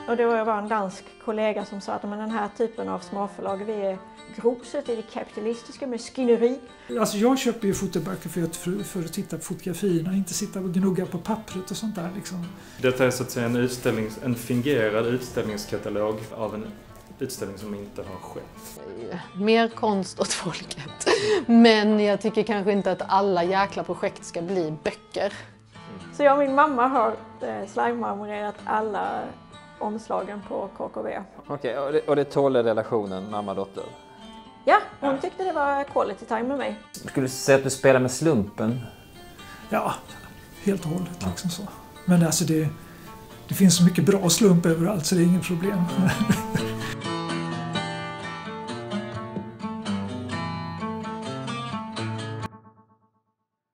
Och det var en dansk kollega som sa att den här typen av småförlag, vi är gruset i det kapitalistiska maskineri. Alltså jag köper ju fotoböcker för att titta på fotografierna, inte sitta och gnugga på pappret och sånt där liksom. Detta är så att säga en fingerad utställningskatalog av en utställning som inte har skett. Mer konst åt folket. Men jag tycker kanske inte att alla jäkla projekt ska bli böcker. Så jag och min mamma har slime-marmorerat alla omslagen på KKV. Okej, och det tåler relationen mamma-dotter? Ja, hon tyckte det var quality time med mig. Skulle du säga att du spelar med slumpen? Ja, helt och hållet liksom så. Men alltså det finns så mycket bra slump överallt så det är inget problem.